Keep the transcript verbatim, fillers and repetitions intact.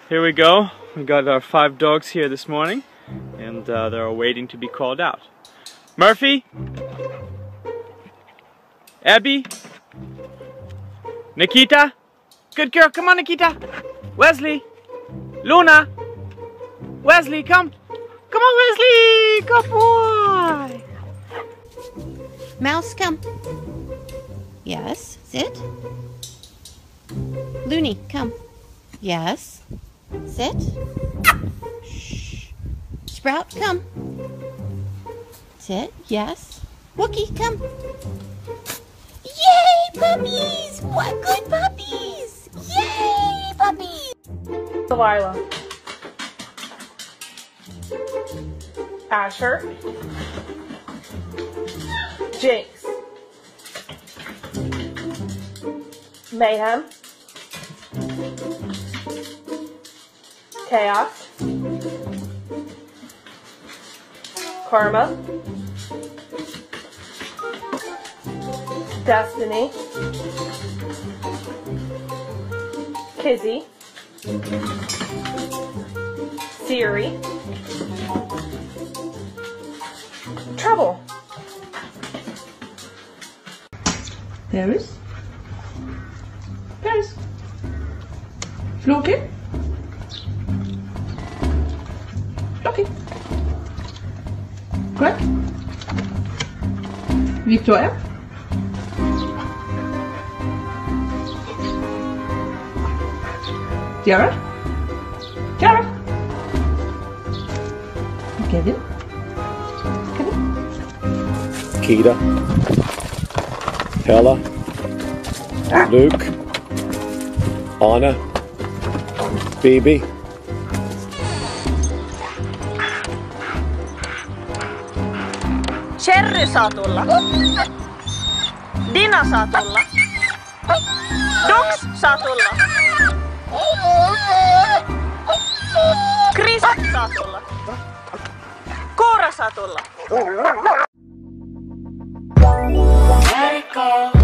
Here we go. We got our five dogs here this morning, and uh, they're waiting to be called out. Murphy, Abby, Nikita, good girl, come on Nikita, Wesley, Luna, Wesley, come, come on Wesley, good boy. Mouse, come. Yes, sit. Looney, come. Yes. Sit. Shh. Sprout, come. Sit. Yes. Wookie, come. Yay, puppies! What good puppies! Yay, puppies! Delilah. Asher. Jinx. Mayhem. Chaos. Karma. Destiny. Kizzy. Siri. Trouble. Paris. Paris. Floki. Floki. Quoi? Victoria. Tiara. Tiara. Kevin. Kevin. Keita. Hella. Luke. Anna. Baby. Cherry saa tulla. Dina saa tulla. Dux saa tulla. Chris saa tulla. Koora saa tulla. Let it go.